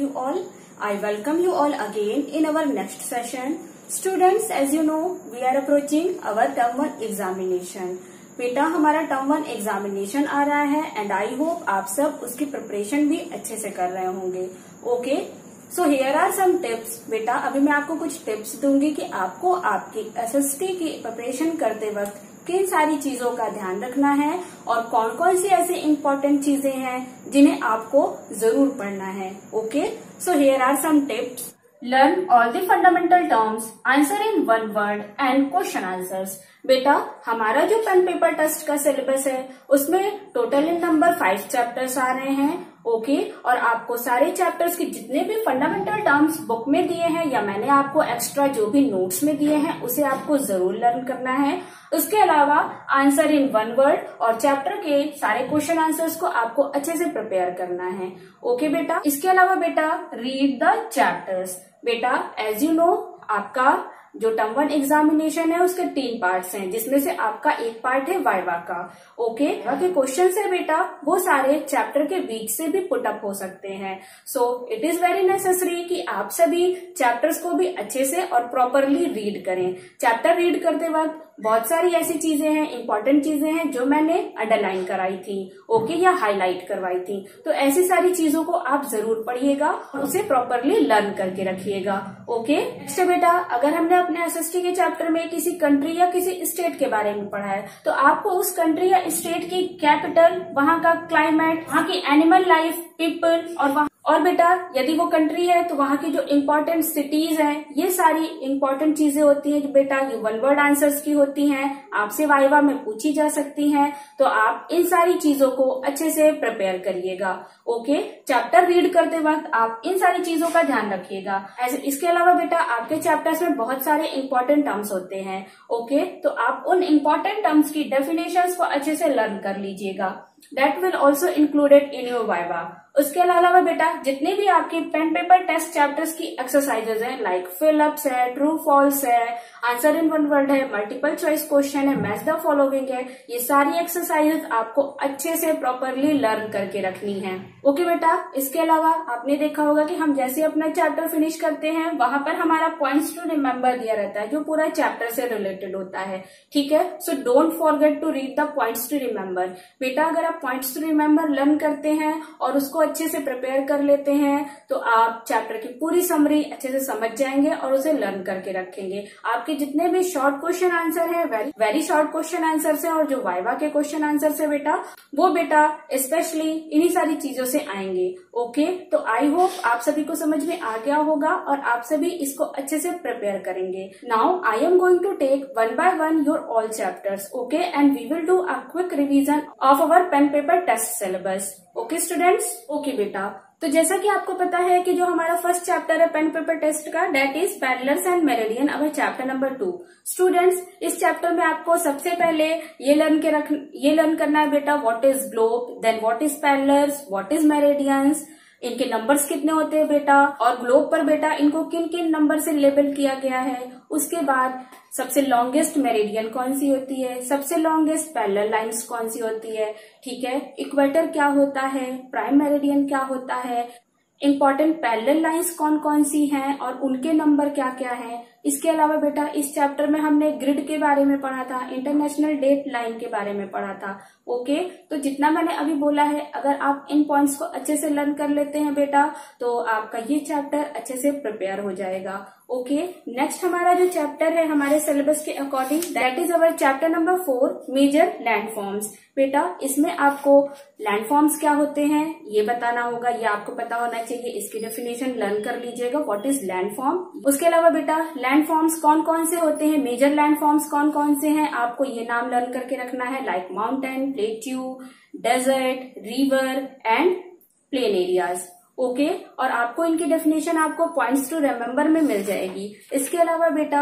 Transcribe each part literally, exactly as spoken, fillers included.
you all. I welcome you all again in our next session. Students, as you know, we are approaching our term one examination. बेटा हमारा term one examination आ रहा है and I hope आप सब उसकी preparation भी अच्छे से कर रहे होंगे. Okay, so here are some tips. बेटा अभी मैं आपको कुछ टिप्स दूंगी कि आपको आपकी एसएसटी की प्रिपरेशन करते वक्त किन सारी चीजों का ध्यान रखना है और कौन कौन सी ऐसी इम्पोर्टेंट चीजें हैं जिन्हें आपको जरूर पढ़ना है. Okay, so here are some tips. Learn all the fundamental terms, answer in one word and question answers. बेटा हमारा जो पेन पेपर टेस्ट का सिलेबस है उसमें total in number five chapters आ रहे हैं. Okay okay? और आपको सारे चैप्टर्स के जितने भी फंडामेंटल टर्म्स बुक में दिए हैं या मैंने आपको एक्स्ट्रा जो भी नोट्स में दिए हैं उसे आपको जरूर लर्न करना है. उसके अलावा आंसर इन वन वर्ड और चैप्टर के सारे क्वेश्चन आंसर्स को आपको अच्छे से प्रिपेयर करना है. ओके okay, बेटा. इसके अलावा बेटा रीड द चैप्टर्स. बेटा एज यू नो आपका जो टर्म वन एग्जामिनेशन है उसके तीन पार्ट्स हैं जिसमें से आपका एक पार्ट है वाइवा का. Okay okay? के क्वेश्चन है बेटा वो सारे चैप्टर के बीच से भी पुट अप हो सकते हैं. So it is very necessary कि आप सभी चैप्टर्स को भी अच्छे से और प्रॉपरली रीड करें. चैप्टर रीड करते वक्त बहुत सारी ऐसी चीजें हैं, इंपॉर्टेंट चीजें हैं जो मैंने अंडरलाइन कराई थी. Okay okay? या हाईलाइट करवाई थी. तो ऐसी सारी चीजों को आप जरूर पढ़िएगा और उसे प्रॉपरली लर्न करके रखिएगा. ओके नेक्स्ट बेटा अगर हमने अपने एसएसटी के चैप्टर में किसी कंट्री या किसी स्टेट के बारे में पढ़ा है तो आपको उस कंट्री या स्टेट की कैपिटल, वहाँ का क्लाइमेट, वहाँ की एनिमल लाइफ, पीपल और वहाँ और बेटा यदि वो कंट्री है तो वहाँ की जो इम्पोर्टेंट सिटीज हैं, ये सारी इम्पोर्टेंट चीजें होती हैं जो बेटा ये वन वर्ड आंसर्स की होती हैं, आपसे वाइवा में पूछी जा सकती हैं. तो आप इन सारी चीजों को अच्छे से प्रिपेयर करिएगा. ओके चैप्टर रीड करते वक्त आप इन सारी चीजों का ध्यान रखिएगा. इसके अलावा बेटा आपके चैप्टर्स में बहुत सारे इम्पोर्टेंट टर्म्स होते हैं. ओके तो आप उन इम्पोर्टेंट टर्म्स की डेफिनेशंस को अच्छे से लर्न कर लीजिएगा. That will also included in your viva. उसके अलावा बेटा जितने भी आपके पेन पेपर टेस्ट चैप्टर्स की एक्सरसाइजेज हैं लाइक फिलअप्स है, ट्रू फॉल्स है, आंसर इन वन वर्ड है, मल्टीपल चॉइस क्वेश्चन है, मैच द फॉलोइंग है, ये सारी एक्सरसाइजेज आपको अच्छे से प्रॉपरली लर्न करके रखनी है. ओके बेटा इसके अलावा आपने देखा होगा कि हम जैसे अपना चैप्टर फिनिश करते हैं वहां पर हमारा पॉइंट्स टू रिमेम्बर दिया रहता है जो पूरा चैप्टर से रिलेटेड होता है. ठीक है, so don't forget to read the points to remember. बेटा अगर आप पॉइंट्स टू रिमेम्बर लर्न करते हैं और उसको अच्छे से प्रिपेयर कर लेते हैं तो आप चैप्टर की पूरी समरी अच्छे से समझ जाएंगे और उसे लर्न करके रखेंगे. आपके जितने भी शॉर्ट क्वेश्चन आंसर है, very very short question answer है और जो वाइवा के क्वेश्चन आंसर है बेटा वो बेटा स्पेशली इन्हीं सारी चीजों से आएंगे. ओके तो आई होप आप सभी को समझ में आ गया होगा और आप सभी इसको अच्छे से प्रिपेयर करेंगे. Now I am going to take one by one your all chapters. Okay and we will do a quick revision of our pen paper test syllabus. Okay students. Okay बेटा तो जैसा कि आपको पता है कि जो हमारा फर्स्ट चैप्टर है पेन पेपर टेस्ट का that is parallels and meridian, our chapter number two. Students इस चैप्टर में आपको सबसे पहले ये लर्न के रख ये लर्न करना है बेटा what is globe, then what is parallels, what is meridians, इनके नंबर्स कितने होते हैं बेटा और ग्लोब पर बेटा इनको किन किन नंबर से लेबल किया गया है. उसके बाद सबसे लॉन्गेस्ट मेरिडियन कौन सी होती है, सबसे लॉन्गेस्ट पैरेलल लाइंस कौन सी होती है. ठीक है, इक्वेटर क्या होता है, प्राइम मेरिडियन क्या होता है, इंपॉर्टेंट पैरेलल लाइंस कौन कौन सी हैं और उनके नंबर क्या क्या हैं. इसके अलावा बेटा इस चैप्टर में हमने ग्रिड के बारे में पढ़ा था, इंटरनेशनल डेट लाइन के बारे में पढ़ा था. ओके तो जितना मैंने अभी बोला है अगर आप इन पॉइंट्स को अच्छे से लर्न कर लेते हैं बेटा तो आपका ये चैप्टर अच्छे से प्रिपेयर हो जाएगा. ओके नेक्स्ट हमारा जो चैप्टर है हमारे सिलेबस के according that is our chapter number four major landforms. बेटा इसमें आपको लैंडफॉर्म्स क्या होते हैं ये बताना होगा, ये आपको पता होना चाहिए. इसकी डेफिनेशन लर्न कर लीजिएगा व्हाट इज लैंडफॉर्म. उसके अलावा बेटा लैंडफॉर्म्स कौन कौन से होते हैं, मेजर लैंडफॉर्म्स कौन कौन से हैं आपको ये नाम लर्न करके रखना है like mountain, plateau, desert, river and plain areas. Okay okay? और आपको इनकी डेफिनेशन आपको पॉइंट्स टू रिमेम्बर में मिल जाएगी. इसके अलावा बेटा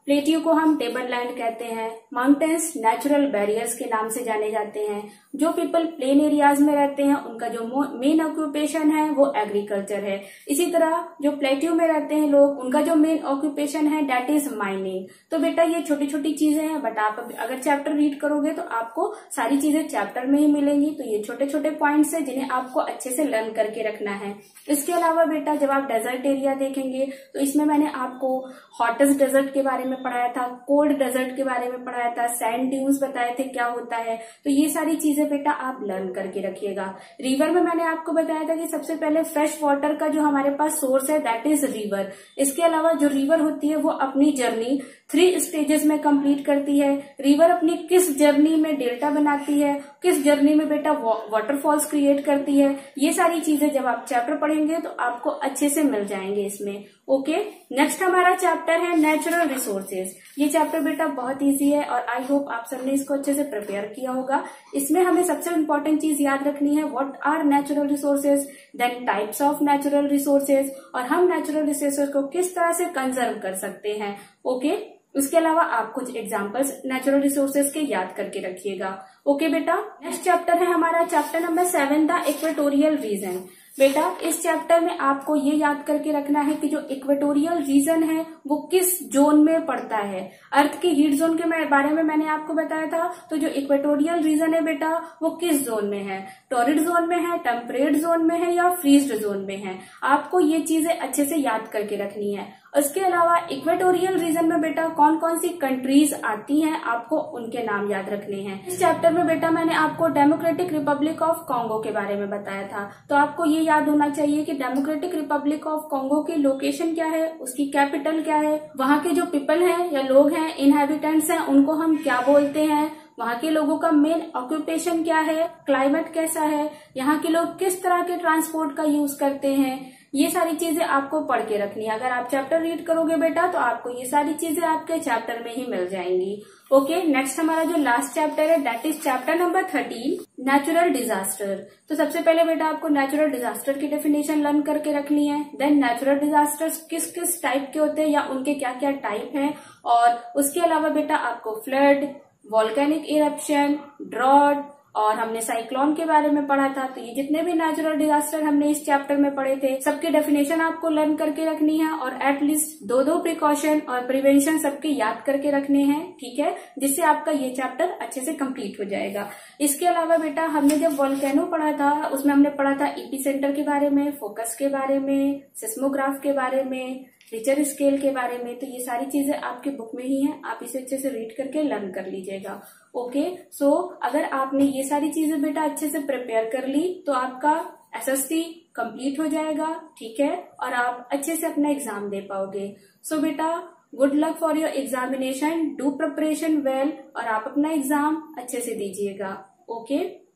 प्लेट्यू को हम टेबल लैंड कहते हैं। माउंटेन्स नेचुरल बैरियर्स के नाम से जाने जाते हैं। जो पीपल प्लेन एरियाज में रहते हैं उनका जो मेन ऑक्यूपेशन है वो एग्रीकल्चर है। इसी तरह जो प्लेट्यू में रहते हैं लोग, उनका जो मेन ऑक्यूपेशन है दैट इज माइनिंग। तो बेटा ये छोटी छोटी चीजें हैं, बट आप अगर चैप्टर रीड करोगे तो आपको सारी चीजें चैप्टर में ही मिलेंगी। तो ये छोटे छोटे पॉइंट्स है जिन्हें आपको अच्छे से लर्न करके रखना है। इसके अलावा बेटा जब आप डेजर्ट एरिया देखेंगे तो इसमें मैंने आपको हॉटेस्ट डेजर्ट के बारे में पढ़ाया था, कोल्ड डेजर्ट के बारे में पढ़ाया था, सैंड ड्यून्स बताए थे क्या होता है। तो ये सारी चीजें बेटा आप लर्न करके रखिएगा। रिवर में मैंने आपको बताया था कि सबसे पहले फ्रेश वाटर का जो हमारे पास सोर्स है दैट इज रिवर। इसके अलावा जो रिवर होती है वो अपनी जर्नी थ्री स्टेजेस में कंप्लीट करती है। रिवर अपनी किस जर्नी में डेल्टा बनाती है, किस जर्नी में बेटा वाटरफॉल्स क्रिएट करती है, ये सारी चीजें जब आप चैप्टर पढ़ेंगे तो आपको अच्छे से मिल जाएंगे इसमें। ओके, नेक्स्ट हमारा चैप्टर है नेचुरल रिसोर्सेज। ये चैप्टर बेटा बहुत इजी है और आई होप आप सबने इसको अच्छे से प्रिपेयर किया होगा। इसमें हमें सबसे इम्पोर्टेंट चीज याद रखनी है, what are natural resources, then types of natural resources, और हम नेचुरल रिसोर्सेज को किस तरह से कंजर्व कर सकते हैं। ओके, उसके अलावा आप कुछ एग्जांपल्स नेचुरल रिसोर्सेज के याद करके रखिएगा। ओके बेटा, नेक्स्ट चैप्टर है हमारा chapter number seven, the equatorial region. बेटा इस चैप्टर में आपको ये याद करके रखना है कि जो इक्वेटोरियल रीजन है वो किस जोन में पड़ता है। अर्थ के हीट जोन के बारे में मैंने आपको बताया था, तो जो इक्वेटोरियल रीजन है बेटा वो किस जोन में है, टॉरिड जोन में है, टेम्परेट जोन में है या फ्रीज्ड जोन में है। आपको ये चीजें अच्छे से याद करके रखनी है। उसके अलावा इक्वेटोरियल रीजन में बेटा कौन कौन सी कंट्रीज आती हैं, आपको उनके नाम याद रखने हैं। इस चैप्टर में बेटा मैंने आपको डेमोक्रेटिक रिपब्लिक ऑफ कॉन्गो के बारे में बताया था, तो आपको ये याद होना चाहिए कि डेमोक्रेटिक रिपब्लिक ऑफ कॉन्गो की लोकेशन क्या है, उसकी कैपिटल क्या है, वहाँ के जो पीपल हैं या लोग हैं, इनहेबिटेंट्स हैं, उनको हम क्या बोलते हैं, वहाँ के लोगों का मेन ऑक्यूपेशन क्या है, क्लाइमेट कैसा है, यहाँ के लोग किस तरह के ट्रांसपोर्ट का यूज करते हैं। ये सारी चीजें आपको पढ़ के रखनी है। अगर आप चैप्टर रीड करोगे बेटा तो आपको ये सारी चीजें आपके चैप्टर में ही मिल जाएंगी। ओके, नेक्स्ट हमारा जो लास्ट चैप्टर है that is chapter number thirteen, natural disaster. तो सबसे पहले बेटा आपको नेचुरल डिजास्टर की डेफिनेशन लर्न करके रखनी है। देन नेचुरल डिजास्टर्स किस किस टाइप के होते हैं या उनके क्या क्या टाइप हैं, और उसके अलावा बेटा आपको फ्लड, वॉल्केनिक इरप्शन, ड्रॉट, और हमने साइक्लोन के बारे में पढ़ा था। तो ये जितने भी नेचुरल डिजास्टर हमने इस चैप्टर में पढ़े थे सबके डेफिनेशन आपको लर्न करके रखनी है, और एटलीस्ट दो दो प्रिकॉशन और प्रिवेंशन सबके याद करके रखने हैं, ठीक है, जिससे आपका ये चैप्टर अच्छे से कंप्लीट हो जाएगा। इसके अलावा बेटा हमने जब वोल्केनो पढ़ा था उसमें हमने पढ़ा था एपी सेंटर के बारे में, फोकस के बारे में, सिस्मोग्राफ के बारे में, रिचर स्केल के बारे में। तो ये सारी चीजें आपके बुक में ही हैं, आप इसे अच्छे से रीड करके लर्न कर लीजिएगा। ओके, सो अगर आपने ये सारी चीजें बेटा अच्छे से प्रिपेयर कर ली तो आपका एसएससी कंप्लीट हो जाएगा, ठीक है, और आप अच्छे से अपना एग्जाम दे पाओगे। सो so, बेटा good luck for your examination, do preparation well, और आप अपना एग्जाम अच्छे से दीजिएगा। ओके।